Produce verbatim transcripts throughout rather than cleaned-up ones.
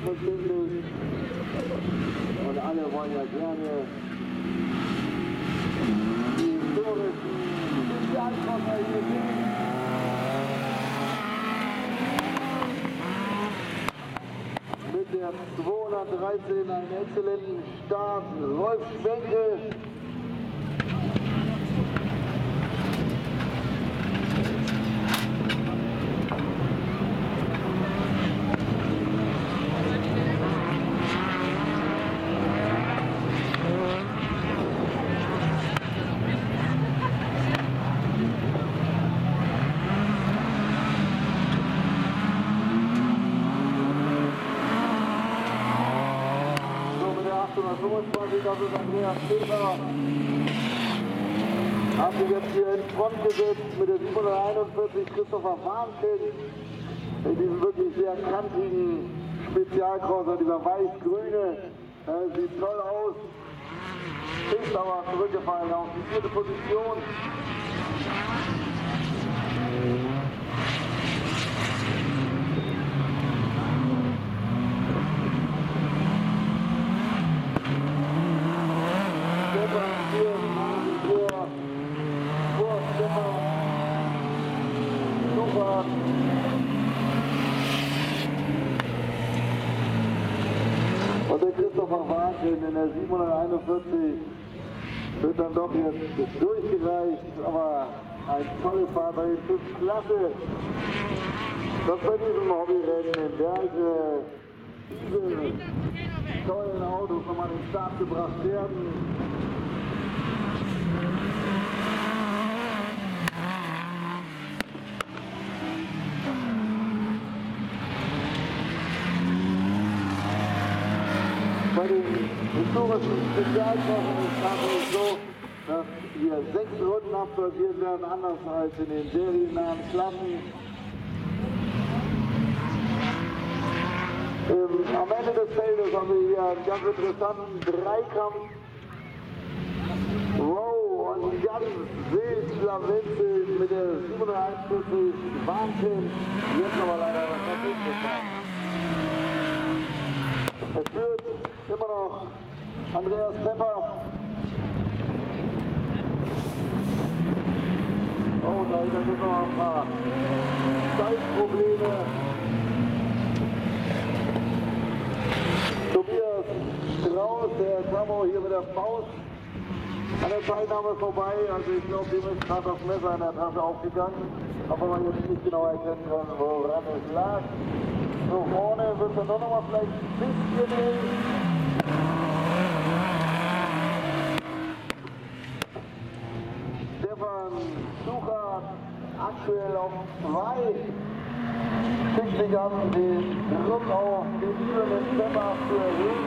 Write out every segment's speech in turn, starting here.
selbstverständlich. Und alle wollen ja gerne die historischen Spezialkoffer hier sehen. Mit der zweihundertdreizehn einen exzellenten Start, Rolf Schwenke. achthundertfünfundzwanzig, das ist Andreas Schäfer. Hat sich jetzt hier in Front gesetzt mit der siebenhunderteinundvierzig Christopher Warnken. In diesem wirklich sehr kantigen Spezialcrosser, dieser weiß-grüne. Äh, sieht toll aus. Ist aber zurückgefallen auf die vierte Position. Und der Christopher Warnken in der siebenhunderteinundvierzig wird dann doch jetzt durchgereicht, aber ein tolles Fahrzeug, das ist klasse, dass bei diesem Hobbyrennen in Berge diese tollen Autos nochmal in den Start gebracht werden. Bei den historischen Spezialkochen ist es tatsächlich so, dass hier sechs Runden absolviert werden, anders als in den seriennahen Klassen. Ähm, am Ende des Feldes haben wir hier einen ganz interessanten Dreikampf. Wow, und ganz wild Schlawenzel mit der siebenhunderteinundvierzig Wahnsinn. Jetzt aber leider was dazwischen gefahren. Es führt immer noch Andreas Pepper. Oh, da sind noch ein paar Zeitprobleme. Tobias Strauß, der Tammo hier mit der Faust an der Teilnahme vorbei. Also ich glaube, dem ist gerade das Messer in der Tasche aufgegangen. Aber man jetzt nicht genau erkennen kann, woran es lag. So, vorne wird er doch noch mal vielleicht ein bisschen eng. Stefan Sucher aktuell auf zwei. Schickt sich an, den Druck auf den übrigen Stefan zu erhöhen.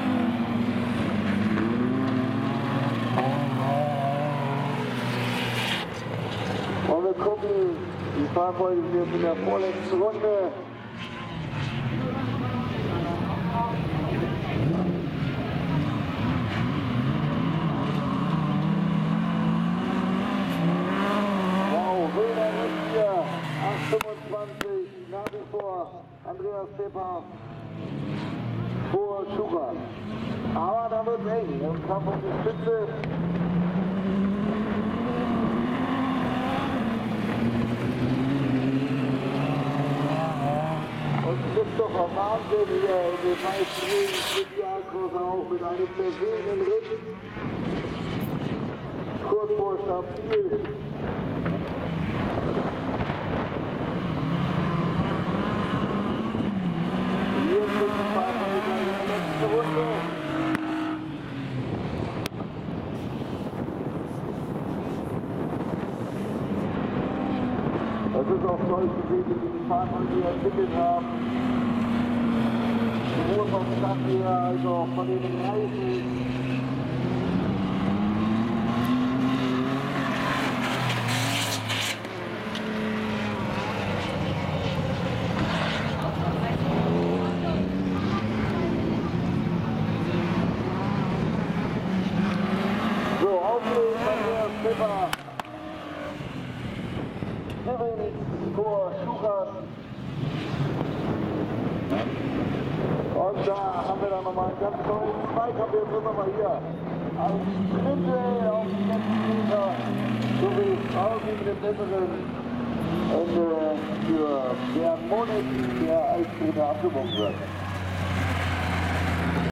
Und wir gucken, die Fahrzeuge sind jetzt in der vorletzten Runde. acht fünfundzwanzig, nach wie vor Andreas Pepper vor Schucher. Aber da wird es eng im Kampf um die Spitze. Und Christopher Wahnsinn hier in den meisten Spezialkurse auch mit einem versehenen Ritt. Kurz vor Stabil. Das ist auch toll zu sehen, wie die Fahrzeuge hier entwickelt haben. Sowohl vom Stand her als auch von den Reifen. Pepper, Kevin vor Schuchert. Und Und da haben wir dann nochmal einen ganz tollen Zweikampf. Jetzt sind wir mal hier. Ein Sprinte auf die letzten Meter. So wie es aussieht mit dem besseren Ende für Bernd Monik, der als Dritter abgebogen wird.